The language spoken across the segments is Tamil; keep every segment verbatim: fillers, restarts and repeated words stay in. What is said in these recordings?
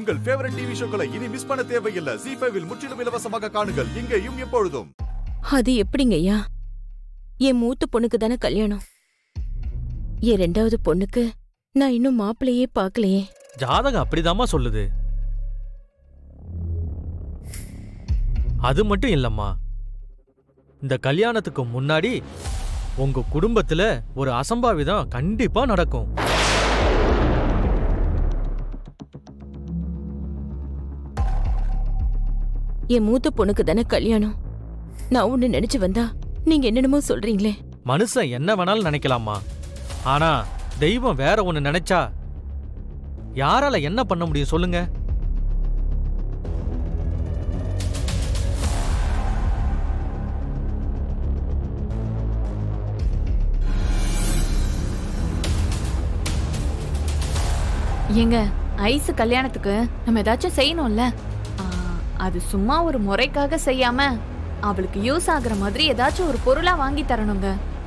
உங்கள் ஃபேவரட் டிவி ஷோக்களை இனி மிஸ் பண்ண தேவையில்லை. ஜீ ஃபைவ் இல் முற்றிலும் இலவசமாக காணுங்கள். இங்கேயும் எப்பொழுதும். அது எப்படிங்கய்யா? என் மூத்த பொண்ணுக்கு தானே கல்யாணம். என் ரெண்டாவது பொண்ணுக்கு நான் இன்னும் மாப்பிள்ளையே பார்க்கலையே. ஜாதகம் அப்படிதாம்மா சொல்லுது. அது மட்டும் இல்லம்மா, இந்த கல்யாணத்துக்கு முன்னாடி உங்க குடும்பத்துல ஒரு அசம்பாவிதம் கண்டிப்பா நடக்கும். என் மூத்த பொண்ணுக்கு தானே கல்யாணம். நான் ஒண்ணு நினைச்சு வந்தா நீங்க என்னென்னமோ சொல்றீங்களே. மனுஷன் என்ன வேணாலும் நினைக்கலாமா, ஆனா தெய்வம் வேற ஒண்ணு நினைச்சா யாரால என்ன பண்ண முடியும் சொல்லுங்க? ஏங்க, ஐஸ் கல்யாணத்துக்கு நம்ம ஏதாச்சும் செய்யணும்ல. அது சும்மா ஒரு முறைக்காக செய்யாம அவளுக்கு யூஸ் ஆகுற மாதிரி ஏதாச்சும் ஒரு பொருளா வாங்கி தரணுங்க.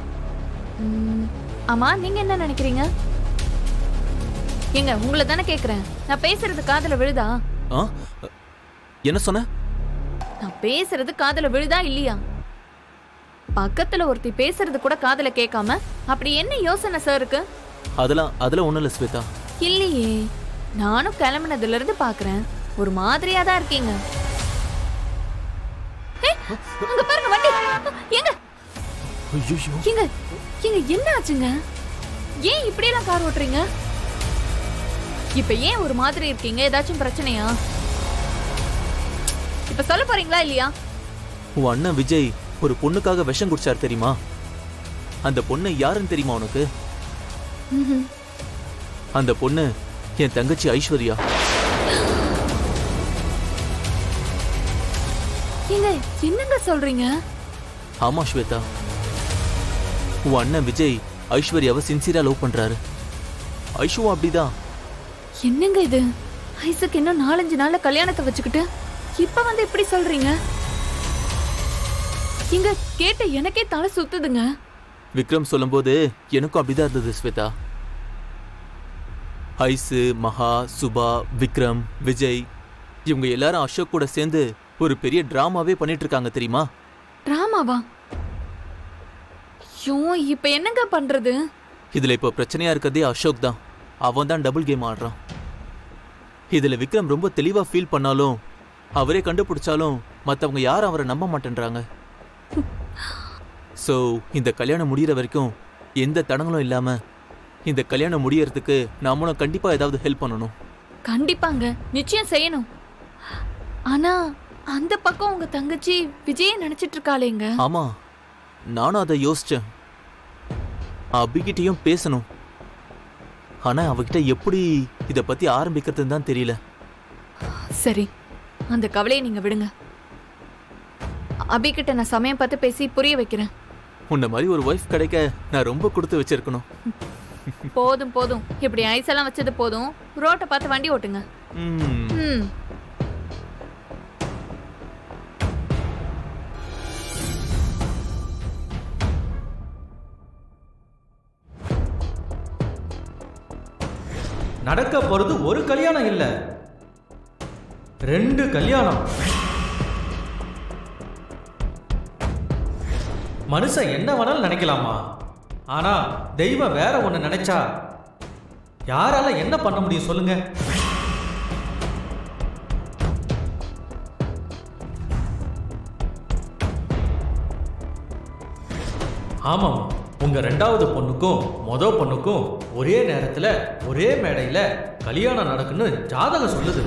ஆமா, நீங்க என்ன நினைக்கிறீங்க? ஏங்க, உங்களை தானே கேக்குறேன். நான் பேசுறது காதுல விழுதா? என்ன சொன்ன? நான் பேசுறது காதுல விழுதா இல்லையா? பக்கத்துல ஒருத்தி பேசுறது கூட காதுல கேட்காம அப்படி என்ன யோசனை சார் இருக்கு? அதெல்லாம் அதெல்லாம் ஒண்ணும் இல்ல ஸ்வேதா. இல்லையே, நானும் கிளம்பினதுல இருந்து பாக்குறேன், ஒரு மாதிரியா தான் இருக்கீங்க. அங்க பாருங்க வண்டி. எங்க எங்க எங்க என்ன ஆச்சுங்க? ஏன் இப்படி எல்லாம் கார் ஓட்டுறீங்க? இப்ப ஏன் ஒரு மாதிரி இருக்கீங்க? ஏதாச்சும் பிரச்சனையா? இப்ப சொல்ல போறீங்களா இல்லையா? உன் அண்ணன் விஜய் ஒரு பொண்ணுக்காக விஷம் குடிச்சார் தெரியுமா? அந்த பொண்ணு யாருன்னு தெரியுமா உனக்கு? அந்த பொண்ணு என் தங்கச்சி ஐஸ்வர்யா. ஏங்க, என்னங்க சொல்றீங்க? ஆமா ஸ்வேதா, உன் அண்ணன் விஜய் ஐஸ்வர்யாவை சின்சியரா லவ் பண்றாரு. ஐஷுவும் அப்படிதான். என்னங்க இது? ஐஸுக்கு இன்னும் நாலஞ்சு நாள்ல கல்யாணத்தை வச்சுக்கிட்டு இப்ப வந்து இப்படி சொல்றீங்க? இங்க கேட்ட எனக்கே தலை சுத்துதுங்க. விக்ரம் சொல்லும் போது எனக்கும் அப்படிதான் இருந்தது ஸ்வேதா. ஐசு, மகா, சுபா, விக்ரம், விஜய் இவங்க எல்லாரும் அசோக் கூட சேர்ந்து ஒரு பெரிய டிராமாவே பண்ணிட்டு இருக்காங்க தெரியுமா? டிராமாவா? ஐயோ, இப்ப என்னங்க பண்றது? இதுல இப்ப பிரச்சனையா இருக்கிறதே அசோக் தான். அவன் தான் டபுள் கேம் ஆடுறான். இதுல விக்ரம் ரொம்ப தெளிவா ஃபீல் பண்ணாலும் அவரே கண்டுபிடிச்சாலும் மத்தவங்க யாரும் அவரை நம்ப மாட்டேன்றாங்க. சோ இந்த கல்யாணம் முடிகிற வரைக்கும் எந்த தடங்களும் இல்லாம இந்த கல்யாணம் முடியறதுக்கு நாமளும் கண்டிப்பா ஏதாவது ஹெல்ப் பண்ணணும். கண்டிப்பாங்க, நிச்சயம் செய்யணும். ஆனா அந்த பக்கம் உங்க தங்கச்சி விஜய நினைச்சிட்டு இருக்காளேங்க. ஆமா, நானும் அதை யோசிச்சேன். அபிகிட்டையும் பேசணும். ஆனா அவகிட்ட எப்படி இத பத்தி ஆரம்பிக்கிறதுன்னு தான் தெரியல. சரி, அந்த கவலையை நீங்க விடுங்க. அபிகிட்ட நான் சமயம் பார்த்து பேசி புரிய வைக்கிறேன். உன்ன மாதிரி ஒரு வைஃப் கிடைக்க நான் ரொம்ப கொடுத்து வச்சிருக்கணும். போதும் போதும், இப்படி ஐஸ் எல்லாம் வச்சது போதும். ரோட்டை பார்த்து வண்டி ஓட்டுங்க. ம். நடக்க போறது ஒரு கல்யாணம் இல்ல, ரெண்டு கல்யாணம். மனுஷன் என்ன வேணாலும் நினைக்கலாமா, ஆனா தெய்வம் வேற ஒண்ணு நினைச்சா யாரால என்ன பண்ண முடியும் சொல்லுங்க? ஆமாம், உங்க ரெண்டாவது பொண்ணுக்கும் மொத பொண்ணுக்கும் ஒரே நேரத்துல ஒரே மேடையில கல்யாணம் நடக்குன்னு ஜாதகம் சொல்லுது.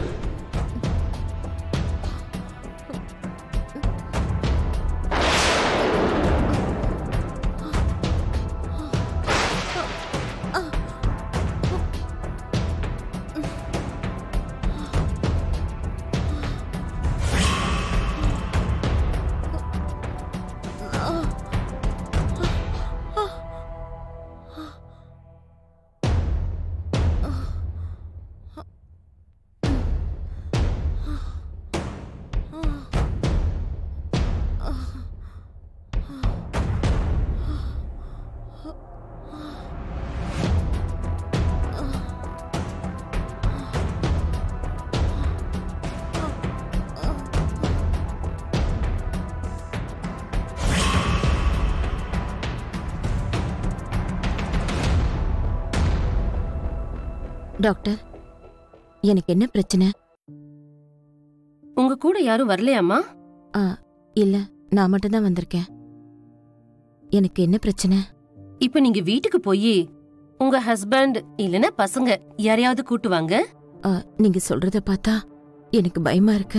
டாக்டர், எனக்கு என்ன பிரச்சனை? உங்க கூட யாரும் வரலையாம்மா? ஆ, இல்ல, நான் மட்டும் தான் வந்திருக்கேன். எனக்கு என்ன பிரச்சனை? இப்ப நீங்க வீட்டுக்கு போய் உங்க ஹஸ்பண்ட் இல்லனா பசங்க யாரையாவது கூட்டு வாங்க. ஆ, நீங்க சொல்றத பார்த்தா எனக்கு பயமா இருக்கு.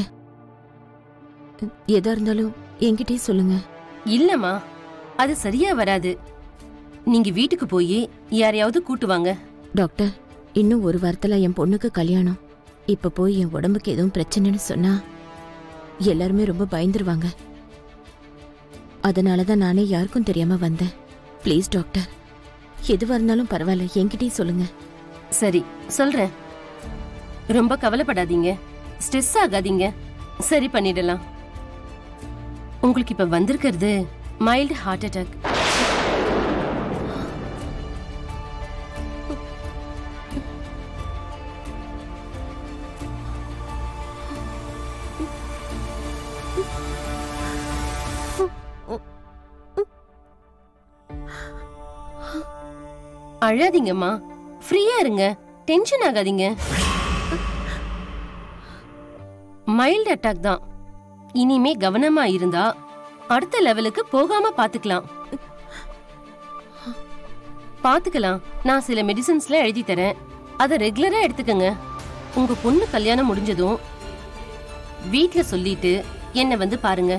எதா இருந்தாலும் என்கிட்டயே சொல்லுங்க. இல்லம்மா, அது சரியா வராது. நீங்க வீட்டுக்கு போய் யாரையாவது கூட்டு வாங்க. டாக்டர், இன்னும் ஒரு வாரத்துல என் பொண்ணுக்கு கல்யாணம். இப்ப போய் என் உடம்புக்கு எதுவும் பிரச்சனைன்னு சொன்னா எல்லாருமே ரொம்ப பயந்துருவாங்க. அதனாலதான் நானே யாருக்கும் தெரியாம வந்தேன். ப்ளீஸ் டாக்டர், எதுவா இருந்தாலும் பரவாயில்ல, என்கிட்டயே சொல்லுங்க. சரி, சொல்றேன். ரொம்ப கவலைப்படாதீங்க, ஸ்ட்ரெஸ் ஆகாதீங்க, சரி பண்ணிடலாம். உங்களுக்கு இப்ப வந்திருக்கிறது மைல்டு ஹார்ட் அட்டாக். அழாதீங்கம்மா, ஃப்ரீயா இருங்க, டென்ஷன் ஆகாதீங்க. மைல்டு அட்டாக் தான். இனிமே கவனமா இருந்தா அடுத்த லெவலுக்கு போகாம பாத்துக்கலாம். பாத்துக்கலாம். நான் சில மெடிசின்ஸ்ல எழுதி தரேன், அத ரெகுலரா எடுத்துக்கங்க. உங்க பொண்ணு கல்யாணம் முடிஞ்சதும் வீட்ல சொல்லிட்டு என்ன வந்து பாருங்க.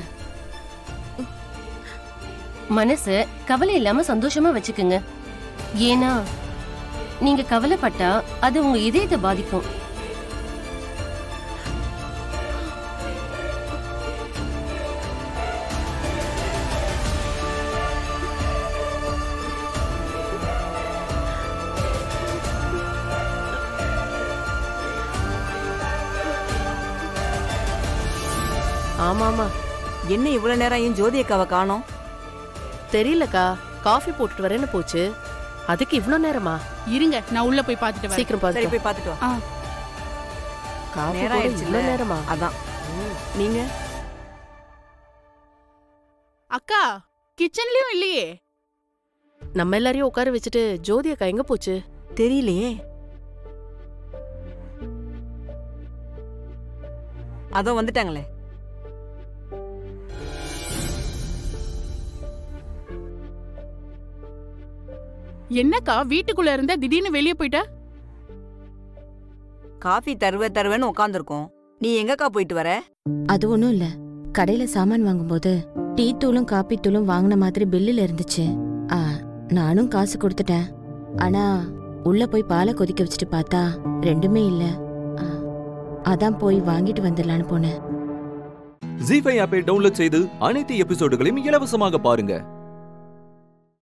மனச கவலை இல்லாம சந்தோஷமா வச்சுக்குங்க. ஏன்னா நீங்க கவலைப்பட்டா அது உங்க இதயத்தை பாதிக்கும். ஆமாமா, என்ன இவ்வளவு நேரம் ஏன் ஜோதி அக்காவை காணோம்? தெரியலக்கா, காஃபி போட்டுட்டு வரேன்னு போச்சு. அதுக்கு இவ்ளோ நேரமா? இருங்க, நான் உள்ள போய் பாத்துட்டு வரேன். சீக்கிரம் பாத்து. சரி, போய் பாத்துட்டு வா. காஃபி நேரம் போட ஆயிடுச்சு. இவ்ளோ நேரமா? அதான். நீங்க அக்கா, கிச்சன்லயும் இல்லையே. நம்ம எல்லாரையும் உட்கார வச்சுட்டு ஜோதி அக்கா எங்க போச்சு? தெரியலையே. அதோ வந்துட்டாங்களே. என்னக்கா, வீட்டுக்குள்ள இருந்த திடீர்னு வெளியே போயிட்ட? காஃபி தருவ தருவேன்னு உட்காந்துருக்கோம். நீ எங்கக்கா போயிட்டு வர? அது ஒண்ணும் இல்ல, கடையில சாமான் வாங்கும்போது டீ தூளும் காப்பி தூளும் வாங்கின மாதிரி பில்லுல இருந்துச்சு. ஆ, நானும் காசு கொடுத்துட்டேன். ஆனா உள்ள போய் பாலை கொதிக்க வச்சுட்டு பார்த்தா ரெண்டுமே இல்ல. ஆ, அதான் போய் வாங்கிட்டு வந்துடலான்னு போனேன். ஜீ ஃபைவ் ஆப்பை டவுன்லோட் செய்து அனைத்து எபிசோடுகளையும் இலவசமாக பாருங்க.